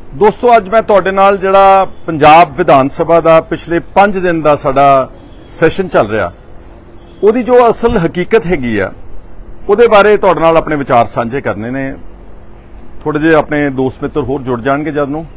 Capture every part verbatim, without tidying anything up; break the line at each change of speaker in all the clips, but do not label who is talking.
दोस्तों अज मैं तुहाडे नाल जिहड़ा पंजाब विधान सभा का पिछले पांच दिन का साडा सैशन चल रहा उहदी जो असल हकीकत हैगी आ उहदे बारे तुहाडे नाल अपने विचार साझे करने ने। थोड़े जे अपने दोस्त मित्र होर जुड़ जाणगे जद नूं।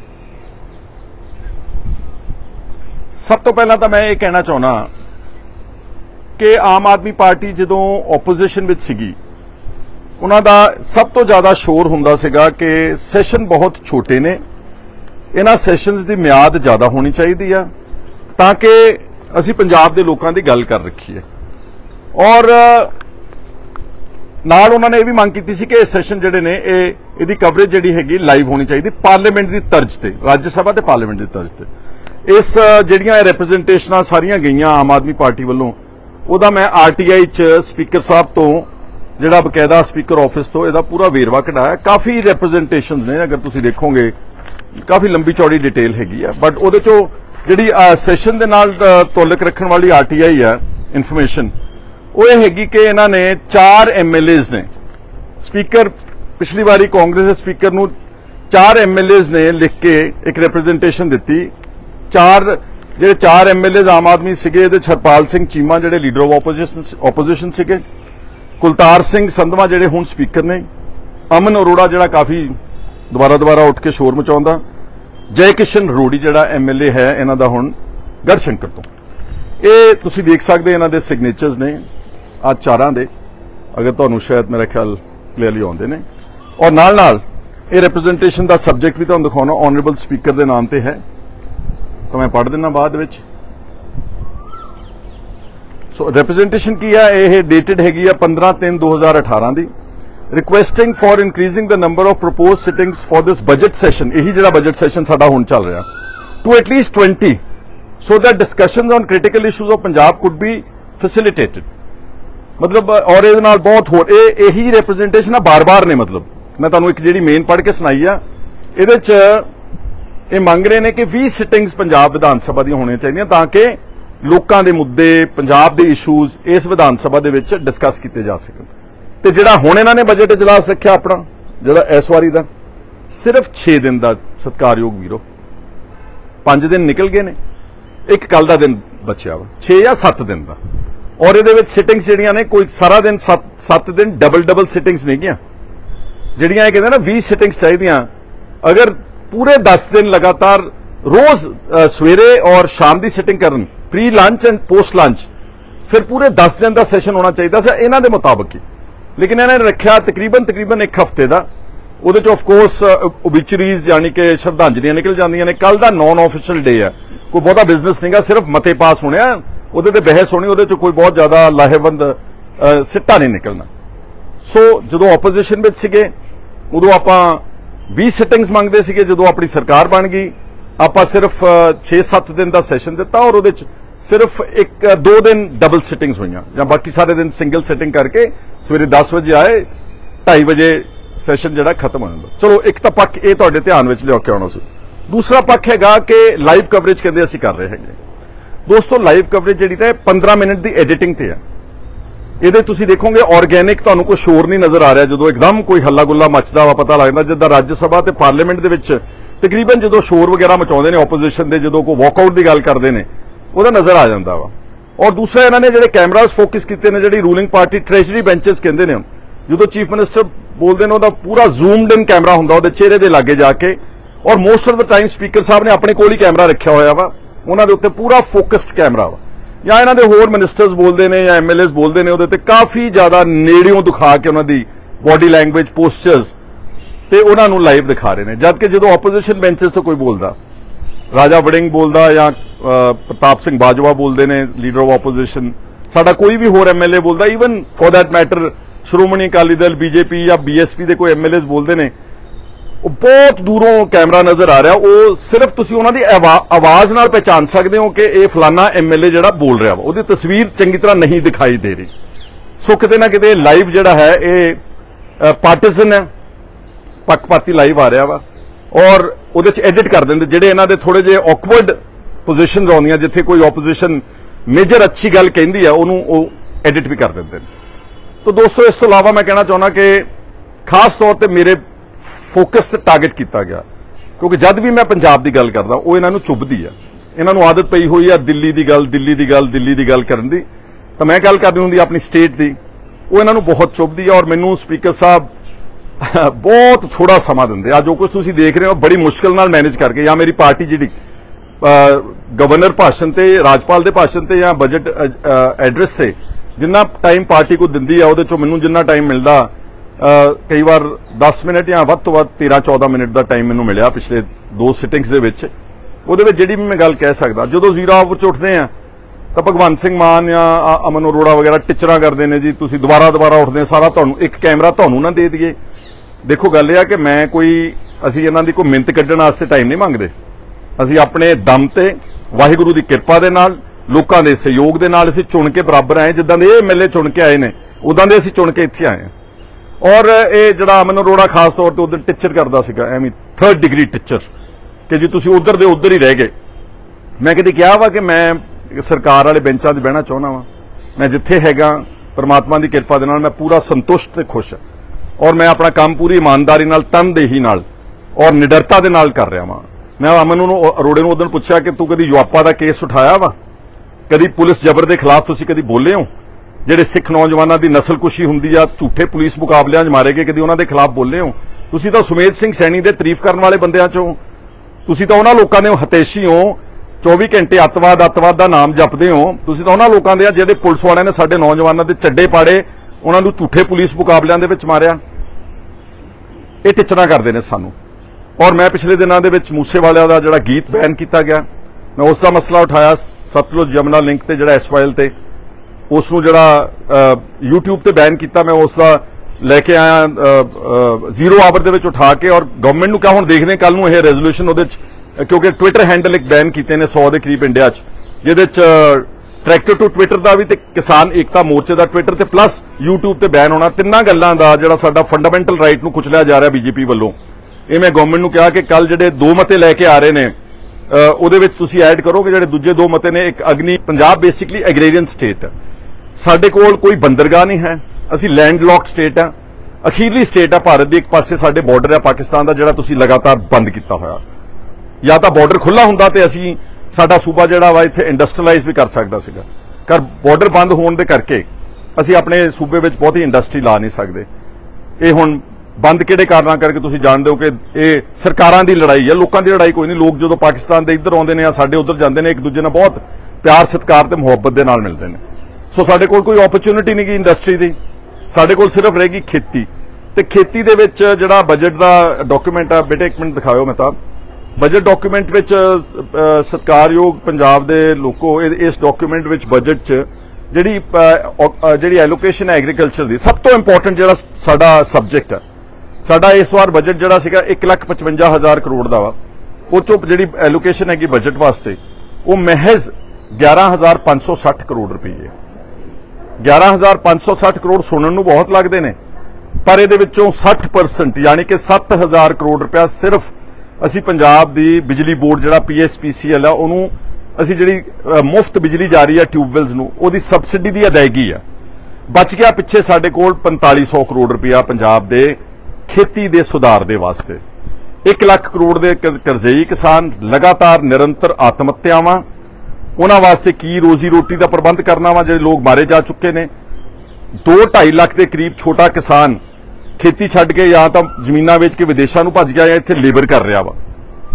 सब तो पहला तो मैं ये कहना चाहना कि आम आदमी पार्टी जदों ओपोजिशन विच सीगी उन्हां दा सब तो ज़्यादा शोर हुंदा सीगा कि सैशन बहुत छोटे ने, इन्हां सैशनस की म्याद ज़्यादा होनी चाहिए आ ताकि असीं पंजाब दे लोकां दी गल कर रखीए। और नाल उन्होंने ये भी मांग की सी कि सैशन जिहड़े ने इहदी कवरेज जिहड़ी हैगी लाइव होनी चाहिए पार्लीमेंट की तर्ज ते, राज्य सभा ते पार्लीमेंट की तर्ज ते। इस जिहड़ियां रिप्रजेंटेशनां सारियां गईयां आम आदमी पार्टी वालों उहदा मैं आर टी आई च स्पीकर साहब तो जिहड़ा बकायदा स्पीकर ऑफिस तो इहदा पूरा वेरवा कढाया। काफ़ी रिप्रजेंटेशनस ने, अगर तुसीं देखोगे काफ़ी लंबी चौड़ी डिटेल हैगी है, बट उहदे चों जिहड़ी सैशन दे नाल तौलक रखण वाली आर टी आई है इन्फॉर्मेशन वो ये हैगी कि इन्हां ने चार एम एल एज ने, स्पीकर पिछली बारी कांग्रेस के स्पीकर नूं चार एम एल एज ने लिख के एक रिप्रजेंटेशन दित्ती। चार जिहड़े चार एम एल एज आम आदमी सीगे इहदे हरपाल सिंह चीमा जिहड़े लीडर ऑफ ओपोजिशन ओपोजिशन सीगे, कुलतार सिंह संधवा जिहड़े हुण स्पीकर ने, अमन अरोड़ा जिहड़ा काफ़ी दोबारा दोबारा उठ के शोर मचाउंदा, जय किशन रोड़ी जिहड़ा एम एल ए है इन्हां दा हुण गढ़शंकर तो। ये तुसीं देख सकदे इन्हां दे सिग्नेचर्स ने आ चारां दे, अगर तुहानूं शायद मेरा ख्याल क्लीयरली आउंदे ने। और नाल नाल ये रिप्रजेंटेशन का सबजैक्ट भी तुहानूं दिखाउणा ऑनरेबल स्पीकर के नाम से है, तो मैं पढ़ दिना बाद विच। सो रिप्रजेंटेशन की है, यह डेटेड हैगी है पंद्रह तीन दो हज़ार अठारह की। Requesting for increasing the number of propose sittings for this budget session, यही जिहड़ा बजट सैशन साडा हुण चल रहा, to at least twenty so that discussions on critical issues of Punjab could be facilitated. मतलब और इहदे नाल बहुत होर यही रिप्रजेंटेशन बार बार ने, मतलब मैं तुहानूं एक जिहड़ी मेन पढ़ के सुनाई आ इहदे च ये मंग रहे हैं कि बीस सिटिंग्स पंजाब विधान सभा दी होनी चाहिए ताकि लोकां दे मुद्दे पंजाब दे इशूज इस विधान सभा दे विच डिस्कस किए जा सकन। ते जिहड़ा हुण इन्हां ने बजट इजलास रखिया अपना जिहड़ा इस वारी दा सिर्फ छे दिन का सत्कारयोग वीरो, पांच दिन निकल गए ने, एक कल का दिन बचिया वा, छे या सत्त दिन का। और इहदे विच सिटिंग्स जिहड़ियां ने कोई सारा दिन सत्त सत्त दिन डबल डबल सिटिंग्स नहीं गियां जिहड़ियां कहंदे ना बीस सिटिंग्स चाहिदियां। अगर पूरे दस दिन लगातार रोज सवेरे और शाम की सिटिंग करन, pre lunch and post lunch, फिर पूरे दस दिन का सैशन होना चाहिए था इन्हां दे मुताबिक ही। लेकिन इन्होंने रखा तकरीबन तकरीबन एक हफ्ते का, उहदे च ऑफकोर्स ओबिचरीज यानी कि श्रद्धांजलियां निकल जांदियां ने। कल का नॉन ऑफिशियल डे है, कोई बहुता बिजनेस नहीं गा, सिर्फ मते पास होने, उहदे ते बहस होनी, उहदे च कोई बहुत ज्यादा लाहेबंद सिट्टा नहीं निकलना। सो जदों ओपोजिशन विच सीगे उदों आपां बीस सिटिंग्स मंगते सीगे, जदों अपनी सरकार बन गई आपां सिर्फ छे सत्त दिन का सैशन दिता और उहदे च सिर्फ एक दो दिन डबल सिटिंग्स हुई, या बाकी सारे दिन सिंगल सिटिंग करके सवेरे दस बजे आए, ढाई बजे सैशन जिहड़ा खत्म हो जाता। चलो एक तो पक्ष ये तुहाडे ध्यान विच लिया के आउणा सी। दूसरा पक्ष हैगा कि लाइव कवरेज कहंदे असीं कर रहे हैं। दोस्तों लाइव कवरेज जिहड़ी ते पंद्रह मिनट की एडिटिंग ते है, ये तुसीं देखोगे ऑर्गेनिक तुहानूं कोई शोर नहीं नजर आ रहा। जो एकदम कोई हल्ला गुल्ला मचदा वा पता लगदा जिद्दां राज्य सभा ते पार्लीमेंट दे विच तकरीबन जो शोर वगैरह मचाउंदे ने ओपोजिशन दे, जो कोई वॉकआउट की गल करते हैं वह नजर आ जाता वा। और दूसरा इन्होंने जो कैमराज फोकस किए हैं, जी रूलिंग पार्टी ट्रेजरी बेंचेस कहते हैं, जो चीफ मिनिस्टर बोलते हैं पूरा जूमड इन कैमरा होंदा उहदे चेहरे के लागे जाके, और most of the time speaker साहब ने अपने कोल ही कैमरा रखा होया वा, उन्होंने उत्ते पूरा फोकस्ड कैमरा वा। या इन्हों के होर मिनिस्टर्स बोलते हैं या एम एल एज बोलते हैं उहदे ते काफ़ी ज़्यादा नेड़ियों दिखा के उन्होंने बॉडी लैंगुएज पोस्चर्स ते उन्होंने लाइव दिखा रहे हैं। जबकि जो ओपोजिशन बेंचेस तो कोई बोलता, राजा वड़िंग बोलता या प्रताप सिंह बाजवा बोलते हैं लीडर ऑफ ओपोजिशन, साडा कोई भी होर एम एल ए बोलता, even for that matter Shiromani Akali Dal BJP या बी एस पी के कोई एम एल एज बोलते हैं, बहुत दूरों कैमरा नजर आ रहा, वो सिर्फ तुसीं उन्हां दी आवाज नाल पहचान सकते हो कि यह फलाना एम एल ए जिहड़ा बोल रहा वा, उहदी तस्वीर चंगी तरह नहीं दिखाई दे रही। सो किते ना किते लाइव जिहड़ा है ये पार्टीजन है, पक्षपाती लाइव आ रहा वा, और उहदे च एडिट कर देंगे जिहड़े इन्हां दे थोड़े जे ऑकवर्ड पोजिशन आउंदियां, जिथे कोई ओपोजिशन मेजर अच्छी गल कहिंदी है उहनूं एडिट भी कर देंगे। तो दोस्तों इस तो इलावा मैं कहना चाहना कि खास तौर पर मेरे फोकस ते टारगेट किया गया क्योंकि जद भी मैं पंजाब की गल करदा वो इन्हां नूं चुभदी है, इन्हां नूं आदत पई हुई है दिल्ली की गल दिल्ली की गल दिल्ली की गल करन दी। तो मैं गल करनी हुंदी अपनी स्टेट की, वो इन्हां नूं बहुत चुभदी है। और मैनूं स्पीकर साहब बहुत थोड़ा समा दिंदे आ, जो कुछ तुसीं देख रहे हो बड़ी मुश्किल नाल मैनेज करके, या मेरी पार्टी जिहड़ी गवर्नर भाषण ते राजपाल दे भाषण ते या बजट एड्रैस से जिन्ना टाइम पार्टी को दिंदी है उहदे चों मैनूं जिन्ना टाइम मिलदा कई बार दस मिनट या वध तो वध तेरह चौदह मिनट का टाइम मैनूं मिलिया पिछले दो सिटिंग्स दे विच। उहदे विच जिहड़ी भी मैं गल कह सकदा, जदों जीरो आवर च उठदे आ तो भगवंत सिंह मान या अमन अरोड़ा वगैरह टिचरां करदे ने जी तुसीं दोबारा दोबारा उठदे सारा तुहानूं एक कैमरा तुहानूं ना दे दईए। देखो गल यह कि मैं कोई असीं इन्हां दी कोई मिन्नत कड्ढण वास्ते टाइम नहीं मंगदे, असीं अपने दम ते वाहिगुरू दी किरपा दे नाल लोकां दे सहयोग दे नाल असीं चुन के बराबर आए, जिद्दां दे एम एल ए चुन के आए ने उदां दे असीं चुन के इत्थे आए। और ये जिहड़ा अमन अरोड़ा खास तौर पर उधर टिचर करता सीगा एवं थर्ड डिग्री टिचर कि जी तुसीं उधर दे उधर ही रह गए। मैं कदी कहा वा कि मैं सरकार वाले बेंचां 'ते बहना चाहुंदा वां, मैं जिथे हैगा परमात्मा की किरपा दे नाल मैं पूरा संतुष्ट ते खुश और मैं अपना काम पूरी ईमानदारी नाल तनदेही नाल और निडरता दे नाल कर रहा वां। मैं अमन अरोड़े नूं उदण पुछया कि तू कदी युआपा का केस उठाया वा, कदी पुलिस जबर के खिलाफ तुसीं कदी बोले हो, ਜਿਹੜੇ सिख नौजवानों की नस्लकुशी हुंदी आ झूठे पुलिस मुकाबलियां मारे गए कदी उन्हां दे खिलाफ बोले हो? तुसीं तां सुमेध सिंह सैनी दे तारीफ करने वाले बंदियां चों, तुसीं तां उन्हां लोकां दे हतेशी हो, चौबी घंटे अतवाद अतवाद का नाम जपदे हो। तुसीं तां उन्हां लोकां दे आ जिहड़े पुलिस वालियां ने साडे नौजवानों दे चड्डे पाड़े, उन्हां नूं झूठे पुलिस मुकाबलियां दे विच मारिया। ये टिचरां करदे ने सानूं। और मैं पिछले दिनों दे विच मूसेवाले दा जिहड़ा गीत बैन किया गया, मैं उसका मसला उठाया सतलुज यमुना लिंक ते जिहड़ा एसवाइल ते उसनूं जिहड़ा यूट्यूब ते बैन किया, मैं उसका लैके आया जीरो आवर दे विच उठा के। और गवर्नमेंट नूं क्या हुण देखदे कल नूं इह रेजोल्यूशन उहदे च, क्योंकि ट्विटर हैंडल एक बैन कीते ने सौ के करीब इंडिया च, जिहदे च ट्रैक्टर टू ट्विटर का भी ते किसान एकता मोर्चे का ट्विटर ते प्लस यूट्यूब ते बैन होना, तिन्नां गल्लां दा जिहड़ा साडा फंडामेंटल राइट नूं कुचलिया जा रहा बीजेपी वल्लों। ਇਹ मैं गवर्नमेंट नूं कहा कि कल ਜਿਹੜੇ दो मते लैके आ रहे ने ਉਹਦੇ ਵਿੱਚ ਤੁਸੀਂ ਐਡ ਕਰੋ ਕਿ ਜਿਹੜੇ ਦੂਜੇ ਦੋ ਮਤੇ ਨੇ, ਇੱਕ ਅਗਨੀ ਪੰਜਾਬ ਬੇਸਿਕਲੀ ਐਗਰੀਰੀਅਨ ਸਟੇਟ ਹੈ, ਸਾਡੇ ਕੋਲ ਕੋਈ ਬੰਦਰਗਾਹ ਨਹੀਂ ਹੈ, ਅਸੀਂ ਲੈਂਡਲੌਕਡ ਸਟੇਟ ਆ, ਅਖੀਰਲੀ ਸਟੇਟ ਆ ਭਾਰਤ ਦੀ, ਇੱਕ ਪਾਸੇ ਸਾਡੇ ਬਾਰਡਰ ਹੈ ਪਾਕਿਸਤਾਨ ਦਾ ਜਿਹੜਾ ਤੁਸੀਂ ਲਗਾਤਾਰ ਬੰਦ ਕੀਤਾ ਹੋਇਆ। ਜਾਂ ਤਾਂ ਬਾਰਡਰ ਖੁੱਲਾ ਹੁੰਦਾ ਤੇ ਅਸੀਂ ਸਾਡਾ ਸੂਬਾ ਜਿਹੜਾ ਵਾ ਇੱਥੇ ਇੰਡਸਟਰੀਅਲਾਈਜ਼ ਵੀ ਕਰ ਸਕਦਾ ਸੀਗਾ, ਪਰ ਬਾਰਡਰ ਬੰਦ ਹੋਣ ਦੇ ਕਰਕੇ ਅਸੀਂ ਆਪਣੇ ਸੂਬੇ ਵਿੱਚ ਬਹੁਤੀ ਇੰਡਸਟਰੀ ਲਾ ਨਹੀਂ ਸਕਦੇ। ਇਹ ਹੁਣ ਬੰਦ ਕਿਹੜੇ ਕਾਰਨਾਂ ਕਰਕੇ ਤੁਸੀਂ ਜਾਣਦੇ ਹੋ ਕਿ ਇਹ ਸਰਕਾਰਾਂ ਦੀ ਲੜਾਈ ਹੈ, ਲੋਕਾਂ ਦੀ ਲੜਾਈ ਕੋਈ ਨਹੀਂ। ਲੋਕ ਜਦੋਂ ਪਾਕਿਸਤਾਨ ਦੇ ਇੱਧਰ ਆਉਂਦੇ ਨੇ ਜਾਂ ਸਾਡੇ ਉੱਧਰ ਜਾਂਦੇ ਨੇ, ਇੱਕ ਦੂਜੇ ਨਾਲ ਬਹੁਤ ਪਿਆਰ ਸਤਿਕਾਰ ਤੇ ਮੁਹੱਬਤ ਦੇ ਨਾਲ ਮਿਲਦੇ ਨੇ। ਸੋ ਸਾਡੇ ਕੋਲ ਕੋਈ ਓਪਰਚੁਨਿਟੀ ਨਹੀਂ ਗੀ ਇੰਡਸਟਰੀ ਦੀ, ਸਾਡੇ ਕੋਲ ਸਿਰਫ ਰਹੇਗੀ ਖੇਤੀ। ਤੇ ਖੇਤੀ ਦੇ ਵਿੱਚ ਜਿਹੜਾ ਬਜਟ ਦਾ ਡਾਕੂਮੈਂਟ ਆ, ਬੇਟੇ ਇੱਕ ਮਿੰਟ ਦਿਖਾਓ ਮੈਂ ਤਾਂ, ਬਜਟ ਡਾਕੂਮੈਂਟ ਵਿੱਚ ਸਤਿਕਾਰਯੋਗ ਪੰਜਾਬ ਦੇ ਲੋਕੋ, ਇਸ ਡਾਕੂਮੈਂਟ ਵਿੱਚ ਬਜਟ 'ਚ ਜਿਹੜੀ ਜਿਹੜੀ ਐਲੋਕੇਸ਼ਨ ਹੈ ਐਗਰੀਕਲਚਰ ਦੀ, ਸਭ ਤੋਂ ਇੰਪੋਰਟੈਂਟ ਜਿਹੜਾ ਸਾਡਾ ਸਬਜੈਕਟ ਹੈ, ਸਾਡਾ ਇਸ ਵਾਰ ਬਜਟ ਜਿਹੜਾ ਸੀਗਾ ਇੱਕ ਲੱਖ ਪਚਵੰਜਾ ਹਜ਼ਾਰ ਕਰੋੜ ਦਾ ਵਾ, ਉਹ ਚੋਂ ਜਿਹੜੀ ਐਲੋਕੇਸ਼ਨ ਹੈਗੀ ਬਜਟ ਵਾਸਤੇ ਉਹ ਮਹਿਜ਼ ਗਿਆਰਾਂ ਹਜ਼ਾਰ ਪੰਜ ਸੌ ਸੱਠ ਕਰੋੜ ਰੁਪਏ। ਗਿਆਰਾਂ ਹਜ਼ਾਰ ਪੰਜ ਸੌ ਸੱਠ ਕਰੋੜ ਸੁਣਨ ਨੂੰ ਬਹੁਤ ਲੱਗਦੇ ਨੇ, ਪਰ ਇਹਦੇ ਵਿੱਚੋਂ ਸੱਠ ਪਰਸੈਂਟ ਯਾਨੀ ਕਿ ਸੱਤ ਹਜ਼ਾਰ ਕਰੋੜ ਰੁਪਇਆ ਸਿਰਫ ਅਸੀਂ ਪੰਜਾਬ ਦੀ ਬਿਜਲੀ ਬੋਰਡ ਜਿਹੜਾ ਪੀ ਐਸ ਪੀ ਸੀ ਐਲ ਆ, ਉਹਨੂੰ ਅਸੀਂ ਜਿਹੜੀ ਮੁਫਤ ਬਿਜਲੀ ਜਾ ਰਹੀ ਹੈ ਟਿਊਬਵੈਲਸ ਨੂੰ, ਉਹਦੀ ਸਬਸਿਡੀ ਦੀ ਅਦਾਇਗੀ ਆ। ਬਚ ਗਿਆ ਪਿੱਛੇ ਸਾਡੇ ਕੋਲ ਪੰਤਾਲੀ ਸੌ ਕਰੋੜ ਰੁਪਇਆ ਪੰਜਾਬ ਦੇ ਖੇਤੀ ਦੇ ਸੁਧਾਰ ਦੇ ਵਾਸਤੇ। ਇੱਕ ਲੱਖ ਕਰੋੜ ਦੇ ਕਰਜ਼ਈ ਕਿਸਾਨ, ਲਗਾਤਾਰ ਨਿਰੰਤਰ ਆਤਮ ਹੱਤਿਆਵਾਂ, ਉਹਨਾਂ ਵਾਸਤੇ ਕੀ ਰੋਜ਼ੀ ਰੋਟੀ ਦਾ ਪ੍ਰਬੰਧ ਕਰਨਾ ਵਾ, ਜਿਹੜੇ ਲੋਕ ਮਾਰੇ ਜਾ ਚੁੱਕੇ ਨੇ। ਦੋ ਢਾਈ ਲੱਖ ਦੇ ਕਰੀਬ ਛੋਟਾ ਕਿਸਾਨ ਖੇਤੀ ਛੱਡ ਕੇ ਜਾਂ ਤਾਂ ਜ਼ਮੀਨਾਂ ਵੇਚ ਕੇ ਵਿਦੇਸ਼ਾਂ ਨੂੰ ਭੱਜ ਗਿਆ ਜਾਂ ਇੱਥੇ ਲੇਬਰ ਕਰ ਰਿਹਾ ਵਾ,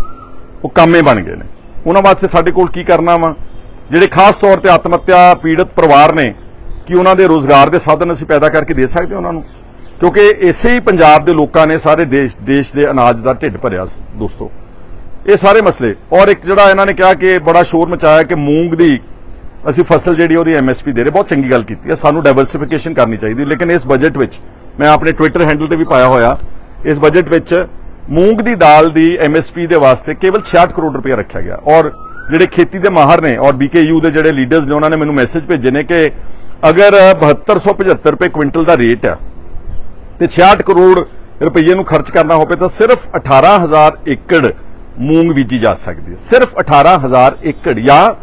ਉਹ ਕਾਮੇ ਬਣ ਗਏ ਨੇ। ਉਹਨਾਂ ਵਾਸਤੇ ਸਾਡੇ ਕੋਲ ਕੀ ਕਰਨਾ ਵਾ? ਜਿਹੜੇ ਖਾਸ ਤੌਰ ਤੇ ਆਤਮ ਹੱਤਿਆ ਪੀੜਤ ਪਰਿਵਾਰ ਨੇ, ਕਿ ਉਹਨਾਂ ਦੇ ਰੋਜ਼ਗਾਰ ਦੇ ਸਾਧਨ ਅਸੀਂ ਪੈਦਾ ਕਰਕੇ ਦੇ ਸਕਦੇ ਉਹਨਾਂ ਨੂੰ, ਕਿਉਂਕਿ ਇਸੇ ਹੀ ਪੰਜਾਬ ਦੇ ਲੋਕਾਂ ਨੇ ਸਾਰੇ ਦੇਸ਼ ਦੇਸ਼ ਦੇ ਅਨਾਜ ਦਾ ਢਿੱਡ ਭਰਿਆ ਦੋਸਤੋ। ਇਹ ਸਾਰੇ ਮਸਲੇ। ਔਰ ਇੱਕ ਜਿਹੜਾ ਇਹਨਾਂ ਨੇ ਕਿਹਾ ਕਿ ਬੜਾ ਸ਼ੋਰ ਮਚਾਇਆ ਕਿ ਮੂੰਗ ਦੀ ਅਸੀਂ ਫਸਲ ਜਿਹੜੀ ਉਹਦੀ ਐਮ ਐਸ ਪੀ ਦੇ ਰਹੇ, ਬਹੁਤ ਚੰਗੀ ਗੱਲ ਕੀਤੀ ਹੈ, ਸਾਨੂੰ ਡਾਇਵਰਸਿਫਿਕੇਸ਼ਨ ਕਰਨੀ ਚਾਹੀਦੀ। ਲੇਕਿਨ ਇਸ ਬਜਟ ਵਿੱਚ ਮੈਂ ਆਪਣੇ ਟਵਿੱਟਰ ਹੈਂਡਲ ਤੇ ਵੀ ਪਾਇਆ ਹੋਇਆ, ਇਸ ਬਜਟ ਵਿੱਚ ਮੂੰਗ ਦੀ ਦਾਲ ਦੀ ਐਮ ਐਸ ਪੀ ਦੇ ਵਾਸਤੇ ਕੇਵਲ ਛਿਆਹਠ ਕਰੋੜ ਰੁਪਇਆ ਰੱਖਿਆ ਗਿਆ। ਔਰ ਜਿਹੜੇ ਖੇਤੀ ਦੇ ਮਾਹਰ ਨੇ ਔਰ ਬੀ ਕੇ ਯੂ ਦੇ ਜਿਹੜੇ ਲੀਡਰਸ ਨੇ, ਉਹਨਾਂ ਨੇ ਮੈਨੂੰ ਮੈਸੇਜ ਭੇਜੇ ਨੇ ਕਿ ਅਗਰ ਬਹੱਤਰ ਸੌ ਪਝੱਤਰ ਰੁਪਏ ਕੁਇੰਟਲ ਦਾ ਰੇਟ ਆ ਤੇ ਛਿਆਹਠ ਕਰੋੜ ਰੁਪਏ ਨੂੰ ਖਰਚ ਕਰਨਾ ਹੋਵੇ ਤਾਂ ਸਿਰਫ ਅਠਾਰਾਂ ਹਜ਼ਾਰ ਏਕੜ ਮੂੰਗ ਬੀਜੀ ਜਾ ਸਕਦੀ ਹੈ, ਸਿਰਫ ਅਠਾਰਾਂ ਹਜ਼ਾਰ ਏਕੜ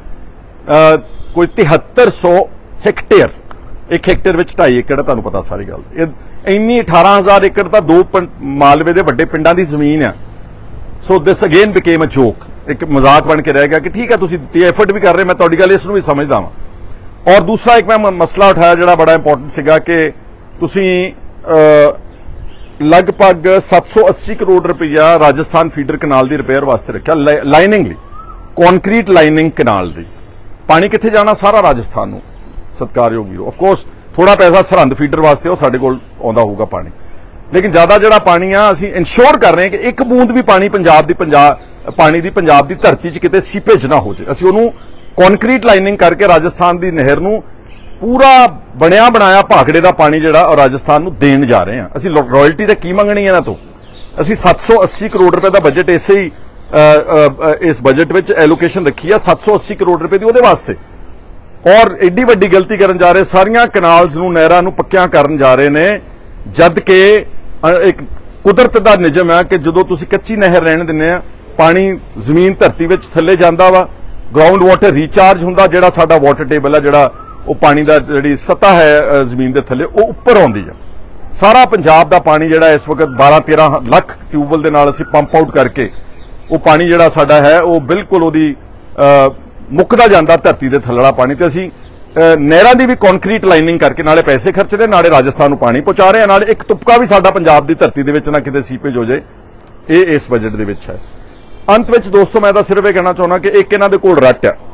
ਜਾਂ ਕੋਈ ਤਿਹੱਤਰ ਸੌ ਹੈਕਟੇਅਰ। ਇੱਕ ਹੈਕਟੇਅਰ ਵਿੱਚ ਢਾਈ ਏਕੜ, ਤੁਹਾਨੂੰ ਪਤਾ ਸਾਰੀ ਗੱਲ। ਇਹ ਇੰਨੀ ਅਠਾਰਾਂ ਹਜ਼ਾਰ ਏਕੜ ਤਾਂ ਦੋ ਮਾਲਵੇ ਦੇ ਵੱਡੇ ਪਿੰਡਾਂ ਦੀ ਜ਼ਮੀਨ ਆ। So this again became a joke, एक मजाक बन के रह गया कि ठीक है तुसीं दित्ती एफर्ट भी कर रहे, मैं तुहाडी गल इस नूं भी समझदा वां। और दूसरा एक मैं मसला उठाया जिहड़ा बड़ा इंपॉर्टेंट सीगा कि तुसीं लगभग सत्त सौ अस्सी करोड़ रुपया राजस्थान फीडर कनाल की रिपेयर वास्ते रखा, लाइनिंग ली, कॉन्क्रीट लाइनिंग कनाल की। पानी कित्थे जाना? सारा राजस्थान नूं। सत्कारयोग वीरो, ऑफ कोर्स थोड़ा पैसा सरहंद फीडर वास्ते वो साडे कोल आउंदा होऊगा पानी, लेकिन ज्यादा जिहड़ा पानी आ असीं इंश्योर कर रहे हैं कि एक बूंद भी पानी पंजाब दी पंजाब पानी दी पंजाब दी धरती च किते सीपेज ना हो जाए। असीं ओनूं कॉन्क्रीट लाइनिंग करके राजस्थान दी नहर नूं पूरा बनिया बनाया भाखड़े का पानी जिहड़ा और राजस्थान नूं देण जा रहे हैं। असीं रॉयल्टी ते की मंगणी इन्हां तों? असीं सत्त सौ अस्सी करोड़ रुपए का बजट इसे ही आ, आ, इस बजट विच एलोकेशन रखी है सत्त सौ अस्सी करोड़ रुपए की उहदे वास्ते, और एडी वड्डी गलती करन जा रहे, सारियां कनाल्स नूं नहरां नूं पक्कियां करन जा रहे ने, जद कि एक कुदरत दा निजम है कि जदों तुसीं कच्ची नहर रहण दिंदे आ, पानी जमीन धरती विच थल्ले जांदा वा, ग्राउंड वाटर रिचार्ज हुंदा, जिहड़ा साडा वाटर टेबल है, जिहड़ा वो पानी दा जिहड़ी सतह है जमीन दे थल्ले वो उपर आउंदी है। सारा पंजाब दा पानी जिहड़ा इस वक्त बारह तेरह लख ट्यूबवैल दे नाल असीं पंप आउट करके वो पानी जिहड़ा साडा है वो बिल्कुल उहदी मुकदा जांदा धरती दे थल्लड़ा पानी, ते असीं नहरां दी भी कॉन्क्रीट लाइनिंग करके नाले पैसे खर्च रहे, नाले राजस्थान नूं पानी पहुंचा रहे हैं, नाले एक तुपका भी साडा पंजाब दी धरती दे विच ना किते सीपेज हो जाए। ये इस बजट दे विच है। अंत विच दोस्तों मैं तां सिर्फ ये कहना चाहुंदा कि एक इन्हां दे कोल रट है,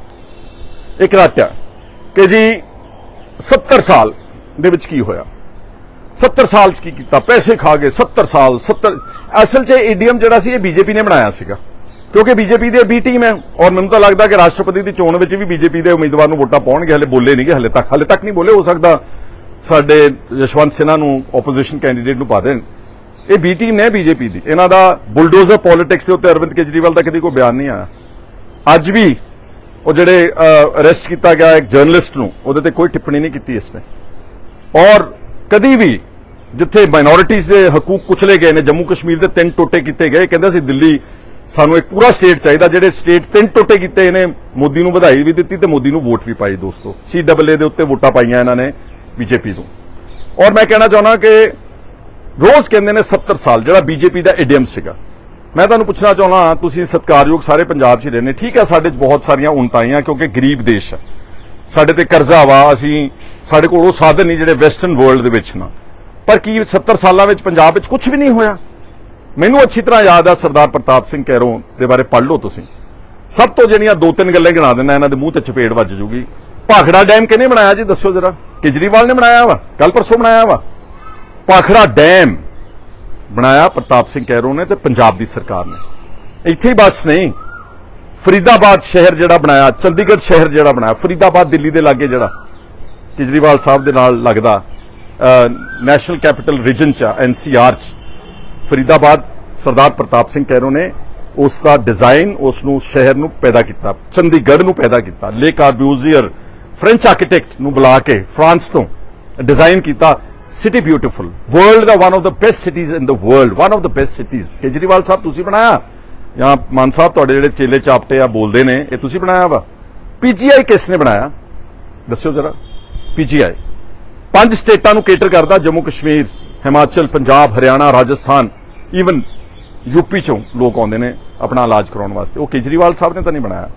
एक रट है कि जी सत्तर साल दे विच की होया, सत्तर साल च की कीता, पैसे खा गए, सत्तर साल सत्तर असल च ईडीएम जिहड़ा सी बीजेपी ने बनाया सीगा, क्योंकि बीजेपी दी बी टीम है, और मैनूं तां लगदा कि राष्ट्रपति की चोण विच भी बीजेपी के उम्मीदवार नूं वोटां पाउणगे, हले बोले नहीं गए, हले तक हले तक नहीं बोले, हो सकदा साडे यशवंत सिन्हा नूं ओपोजिशन कैंडीडेट नूं पा देण। ये बी टीम ने बीजेपी की, इन्हां दा बुलडोजर पॉलिटिक्स के उत्ते अरविंद केजरीवाल का कदी कोई बयान नहीं आया। अज भी वो जिहड़े अरेस्ट किया गया एक जर्नलिस्ट नूं, उहदे ते कोई टिप्पणी नहीं की इसने, और कदी भी जिथे माइनॉरिटीज के हकूक कुचले गए ने, जम्मू कश्मीर के तीन टोटे किए गए, कहते सी दिल्ली सानू एक पूरा स्टेट चाहिए, जिहड़े स्टेट तीन टोटे किए, इन्हें मोदी नूं बधाई भी दी ते मोदी नूं वोट भी पाई। दोस्तों सी डबल ए दे उत्ते वोटां पाईयां इन्हां ने बीजेपी नूं, और मैं कहना चाहुंदा कि रोज कहंदे ने सत्तर साल, जिहड़ा बीजेपी का इडियम सीगा। मैं तुहानूं पुछना चाहुंदा, तुसीं सत्कारयोग सारे पंजाब च रहने, ठीक है, साडे च बहुत सारियां उनताइयां, क्योंकि गरीब देश है, साडे ते करजा वा, असीं साडे कोल ओह साधन नहीं जिहड़े वैसटर्न वर्ल्ड दे विच ना, पर की सत्तर सालां विच पंजाब विच कुछ भी नहीं होया? मैनूं अच्छी तरह याद है सरदार प्रताप सिंह कैरों दे बारे पढ़ लो तुसीं, सब तो जिहड़ियां दो तीन गल्लां गिना देना, इन्हां दे मूंह ते चपेड़ वज जूगी। भाखड़ा डैम किहने बनाया जी, दस्सो जरा? केजरीवाल ने बनाया वा, कल परसों बनाया वा। भाखड़ा डैम बनाया प्रताप सिंह कैरों ने ते पंजाब दी सरकार ने। इत्थे ही बस नहीं, फरीदाबाद शहर जिहड़ा बनाया, चंडीगढ़ शहर जिहड़ा बनाया, फरीदाबाद दिल्ली दे लागे जिहड़ा केजरीवाल साहब दे नाल लगदा नैशनल कैपिटल रीजन च एनसीआर च, फरीदाबाद सरदार प्रताप सिंह कैरों ने उसका डिजाइन, उसनू शहर नू पैदा किया, चंडीगढ़ नू पैदा किया, ले कार्ब्यूजियर फ्रेंच आर्किटेक्ट नू बुला के फ्रांस तो डिजाइन किया, सिटी ब्यूटीफुल, वर्ल्ड दा one of the best cities in the world, one of the best cities. Kejriwal साहब तुसी बनाया, या मान साहब तुहाडे जिहड़े चेले चापटे आ बोलदे ने, ये तुसी बनाया वा? पीजीआई किसने बनाया दस्सो जरा? पीजीआई पांच स्टेटां नू केटर करदा, जम्मू कश्मीर, हिमाचल, पंजाब, हरियाणा, राजस्थान, ईवन यूपी चों लोग आउंदे ने अपना इलाज कराउण वास्ते, वो केजरीवाल साहब ने तो नहीं बनाया।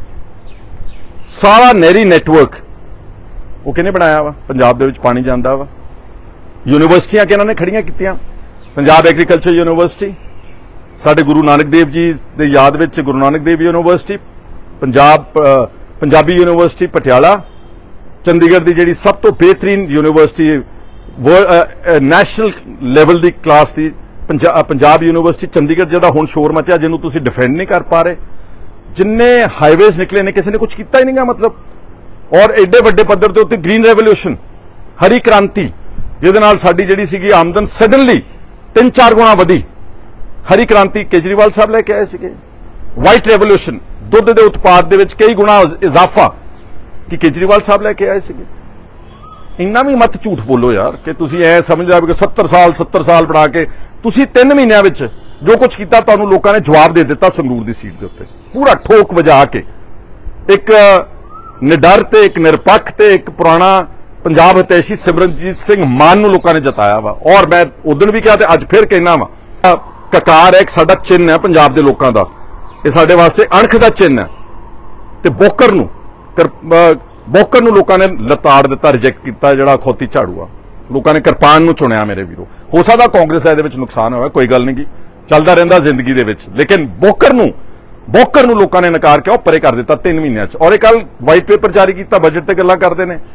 सारा नहरी नैटवर्क वो किहने बनाया वा? पंजाब दे विच पानी जांदा वा। यूनिवर्सिटियां किहਨਾਂ ने खड़ियां कीतियां? पंजाब एग्रीकल्चर यूनिवर्सिटी, साडे गुरु नानक देव जी दे याद विच गुरु नानक देव यूनिवर्सिटी, पंजाब पंजाबी यूनिवर्सिटी पटियाला, चंडीगढ़ की जिहड़ी सब तो बेहतरीन यूनिवर्सिटी नैशनल लेवल की क्लास की पंजाब पंजाब यूनिवर्सिटी चंडीगढ़, जिहदा हुण शोर मचिया, जिन्होंने तुसीं डिफेंड नहीं कर पा रहे, जिन्ने हाईवेज निकले ने किसी ने कुछ किया ही नहीं गा मतलब, और एडे वड्डे पद्धर के उत्ते ग्रीन रेवोल्यूशन, हरी क्रांति, जिहदे नाल साडी जिहड़ी सीगी आमदन सडनली तीन चार गुणा वधी, हरी क्रांति केजरीवाल साहब लेके आए सीगे। वाइट रेवोल्यूशन, दुध के उत्पाद दे विच कई गुणा इजाफा कि केजरीवाल साहब लेके आए सीगे। इन्ना भी मत झूठ बोलो यार कि तुसीं ऐ समझ रहे हो कि सत्तर साल सत्तर साल बना के तुसीं तीन महीनों विच जो कुछ किया तुहानूं लोकां ने जवाब दे दिता संगरूर की सीट के उत्ते, पूरा ठोक वजा के, एक निडर ते एक निरपक्ष ते एक पुराना पंजाब हितैषी सिमरनजीत सिंह मान नूं लोकां ने जताया वा। और मैं उदण भी कहा ते अज फिर कहना वा, ककार है, एक साडा चिन्ह है पंजाब के लोगों का, ये साडे वास्ते अणख का चिन्ह है। ते बोकर नूं कर बोकर नूं लोकां ने लताड़ दिता, रिजेक्ट किया, जिहड़ा खौती झाड़ू आ, लोगों ने किरपान नूं चुनिया। मेरे वीरो, हो सकदा कांग्रेस का इहदे विच नुकसान होया, कोई गल नहीं गी, चलदा रहिंदा जिंदगी दे विच, लेकिन बोकर नूं बोकर नूं लोकां ने नकार के परे कर दिता तीन महीनों च। और एक कल वाइट पेपर जारी किया, बजट ते गल्लां करदे ने,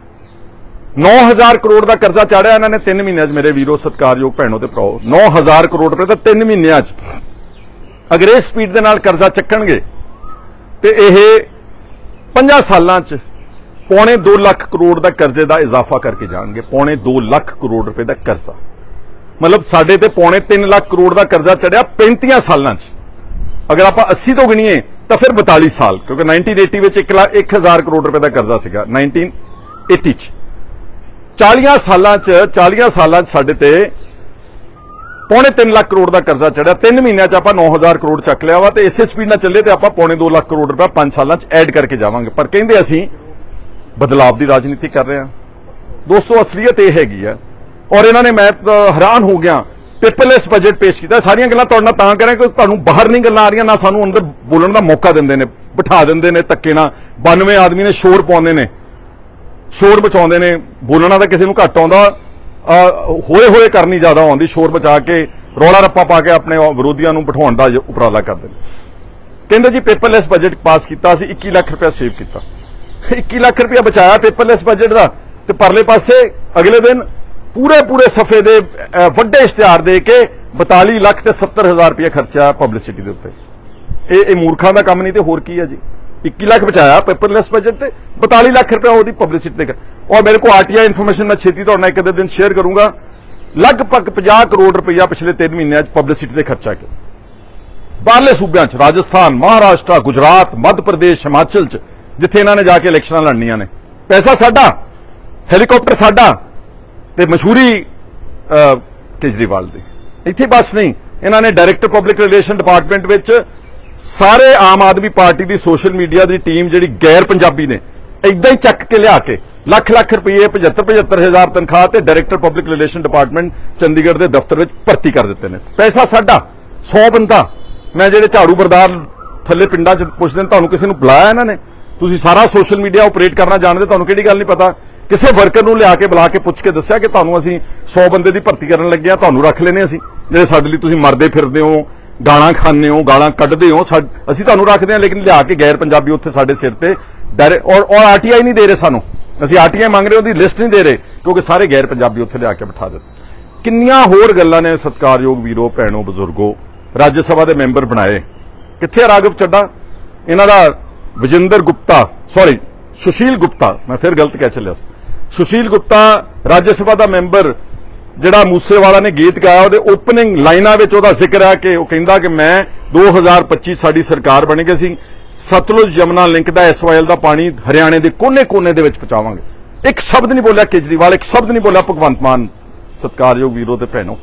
नौ हजार करोड़ का कर्जा चाढ़िया इन्होंने तीन महीनों मेरे वीरो सत्कारयोग भैनों ते भराओ, नौ हजार करोड़ रुपए तो तीन महीनों अगर इस स्पीड के नाल कर्जा चक्कणगे तो यह पंजा सालां च पौने दो लाख करोड़ का कर्जे का इजाफा करके जाएंगे। पौने दो लाख करोड़ रुपए का कर्जा, मतलब साढ़े ते पौने तीन लाख करोड़ का कर्जा चढ़िया पैंतियां सालां च। अगर आप अस्सी तो गिनीए तो फिर बताली साल, क्योंकि नाइनटीन एटी में एक लाख एक हजार करोड़ रुपए का कर्जा सीगा नाइनटीन एटी च। चालियां सालां च चालियां सालां च साढ़े ते पौने तीन लाख करोड़ का कर्जा चढ़िया, तीन महीनों च आप नौ हजार करोड़ चक लिया वा, तो इस स्पीड न चले तो आप पौने दो लाख करोड़ रुपया पांच सालों च ऐड करके जावांगे। पर कहते असीं बदलाव की राजनीति कर रहे हैं। दोस्तों असलीयत यह हैगी है, और इन्होंने, मैं हैरान हो गया, पेपरलैस बजट पेश किया। सारियां गल्लां तुहाडे नाल तां करें कि तुहानूं बाहर नहीं गल्लां आ रहीआं, ना सानूं अंदर बोलण दा मौका दिंदे ने, बिठा दिंदे ने धक्के नाल। बानवे आदमी ने शोर पाउंदे ने, शोर बचाउंदे ने, बोलना तो किसी नूं घट आउंदा, होए होए करनी ज्यादा आउंदी, शोर बचा के रौला रप्पा पा के अपने विरोधियों नूं बिठाउण दा उपराला करदे ने। कहंदे जी पेपरलैस बजट पास किया, असीं इक्की लाख रुपया सेव किया, इक्की लाख रुपया बचाया पेपरलैस बजट का, तो परले पासे अगले दिन पूरे पूरे सफे दे वड्डे इश्तिहार दे के बताली लाख ते सत्तर हजार रुपया खर्चा पब्लिसिटी के उत्ते। ये मूर्खां दा काम नहीं तो होर की है जी। इक्की लाख बचाया पेपरलैस बजट से, बताली लाख रुपया वो पब्लिसिटी कर। और मेरे को आरटीआई इन्फॉर्मेशन मैं छेती तुहाडे नाल एक दिन शेयर करूंगा, लगभग पचास करोड़ रुपया पिछले तीन महीनों पब्लिसिटी से खर्चा किया बाहरले सूबे च, राजस्थान, महाराष्ट्र, गुजरात, मध्य प्रदेश, हिमाचल च, जिथे इन्होंने जाके इलैक्शन लड़नियां ने। पैसा साडा, हैलीकॉप्टर साडा, ते मशहूरी केजरीवाल दी। इत्थे बस नहीं, इन्होंने डायरैक्टर पब्लिक रिलेशन डिपार्टमेंट विच सारे आम आदमी पार्टी की सोशल मीडिया की टीम जी गैर पंजाबी ने इदा ही चक के लिया के लख लख रुपये पचहत्तर पचहत्तर हजार तनख्वाह ते director public relation department Chandigarh के दफ्तर में भर्ती कर दिते हैं। पैसा साडा, सौ बंदा। मैं जेडे झाड़ू बरदार थले पिंडां च पुछदे ने, तुहानूं किसी नूं बुलाया इन्होंने? तुसीं सारा सोशल मीडिया ऑपरेट करना जानते, तुहानूं किहड़ी गल नहीं पता? किसी वर्कर नूं लिया के बुला के पुछ के दस्सिया कि तुहानूं असीं सौ बंदे की भर्ती करन लगे आ, तुहानूं रख लेने असीं, जिहड़े साडे लई तुसीं मरदे फिरदे हो, गालां खाने हो, गालां कड्ढदे हो, असीं तुहानूं रखदे हां, लेकिन लिया के गैर पंजाबी उत्थे साडे सिर ते डायरेक्ट। और और आरटीआई नहीं दे रहे सानूं, असीं आरटीआई मंग रहे, उसदी लिस्ट नहीं दे रहे, क्योंकि सारे गैर पंजाबी उत्थे लिया के बिठा दित्ते। किन्नियां होर गल्लां ने सत्कारयोग वीरो, भैणों, बजुर्गो, राज्य सभा के मैंबर बनाए। कित्थे राघव चड्डा, इन्हां दा विजेंद्र गुप्ता, सॉरी सुशील गुप्ता, मैं फिर गलत कह चलिया, सुशील गुप्ता राज्य सभा का मैंबर, जिहड़ा मूसेवाला ने गीत गाया, उहदे ओपनिंग लाइनां विच उहदा जिक्र है कि वह कहंदा कि मैं दो हज़ार पच्चीस साडी सरकार बनेगी, असीं सतलुज यमुना लिंक का एस वाई एल का पानी हरियाणे के कोने कोने दे विच पहुंचावांगे। एक शब्द नहीं बोलिया केजरीवाल, एक शब्द नहीं बोलिया भगवंत मान। सत्कारयोग वीरों ते भैणों,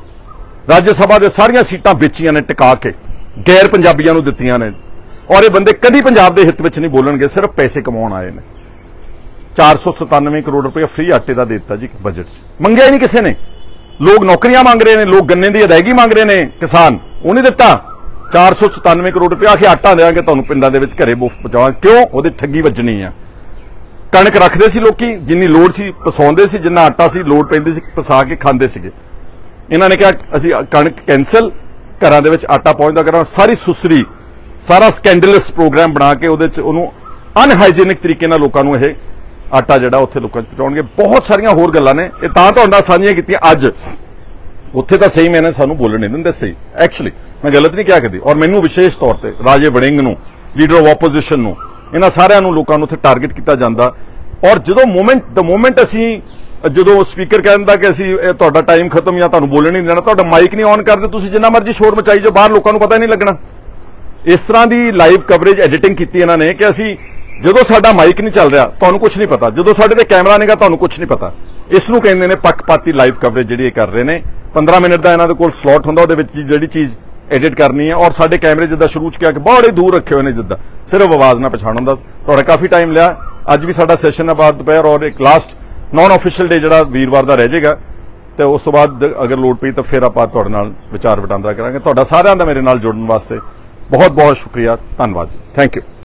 राज्य सभा दे सारियां सीटां बेचियां ने टिका के, गैर पंजाबियां नूं दित्तियां ने, और ये बंदे कदी पंजाब के हित विच नहीं बोलणगे, सिर्फ पैसे कमाउण आए ने। चार सौ सतानवे करोड़ रुपया फ्री आटे का देता जी बजट च, मंगिया ही नहीं किसी ने। लोग नौकरियां मांग रहे हैं, लोग गन्ने की अदायगी मांग रहे हैं, किसान वो नहीं दिता। चार सौ सतानवे करोड़ रुपया आखिर आटा देंगे तुहानूं पिंडां दे विच घरे मुफ्त पहुंचावांगे, क्यों? वो ठगी वजनी है। कणक रखते सी लोकी, जिन्नी लोड़ सी पसाउंदे सी, जिन्ना आटा सी लोड़ पैंदी सी पसा के खांदे सीगे। इन्हां ने कहा असीं कणक कैंसल, घरां दे विच आटा पहुंचदा करा। सारी सुसरी, सारा स्कैंडलस प्रोग्राम बना के उहदे च उहनूं अनहाइजीनिक तरीके नाल लोकां नूं इह आटा जिहड़ा उत्थे लोकां च पहुंचाउणगे। बहुत सारियां होर गल्लां ने, इह तां तुहाडे नाल साझीआं कीतीआं अज्ज। उत्थे तां सही मैंने सानूं बोलण नहीं दिंदे, सही एक्चुअली मैं गलत नहीं कहा कदी। और मैनूं विशेष तौर पर राजे वड़िंग नूं, लीडर ऑफ ओपोजिशन नूं, इन्हां सारिआं नूं लोकां नूं उत्थे टारगेट किया जांदा। और जदों मोमेंट द मोमेंट असीं जदों स्पीकर कह दिंदा कि असीं तुहाडा टाइम खत्म या तुहानूं बोलण नहीं देना, तुहाडा माइक नहीं ऑन करदे, तुसीं जिन्ना मर्जी शोर मचाई जाओ, बाहर लोकां नूं पता ही नहीं लगना। इस तरह की लाइव कवरेज एडिटिंग की इन्हां ने कि असीं जदों साडा माइक नहीं चल रहा तुहानूं कुछ नहीं पता, जदों साडे ते कैमरा नहींगा तुहानूं कुछ नहीं पता। इसनूं कहंदे ने पक्षपाती लाइव कवरेज जिहड़ी कर रहे ने। पंद्रह मिनट का इन्हां दे कोल स्लॉट हुंदा, उहदे विच जिहड़ी चीज़ एडिट करनी है, और साडे कैमरे जिद्दां शुरू च क्या कि बड़े दूर रखे हुए ने, जिद्दां सिर्फ आवाज़ ना पछाण हुंदा। तुहाडा काफ़ी टाइम लिया, अज भी साडा सैशन है बाद दोपहर, और एक लास्ट नॉन ऑफिशियल डे जिहड़ा वीरवार दा रह जाएगा। ਤੇ ਉਸ ਤੋਂ ਬਾਅਦ ਅਗਰ ਲੋੜ ਪਈ ਤਾਂ ਫਿਰ ਆਪਾਂ ਤੁਹਾਡੇ ਨਾਲ ਵਿਚਾਰ ਵਟਾਂਦਰਾ ਕਰਾਂਗੇ। ਤੁਹਾਡਾ ਸਾਰਿਆਂ ਦਾ ਮੇਰੇ ਨਾਲ ਜੁੜਨ ਵਾਸਤੇ ਬਹੁਤ ਬਹੁਤ ਸ਼ੁਕਰੀਆ, ਧੰਨਵਾਦ ਜੀ, ਥੈਂਕ ਯੂ।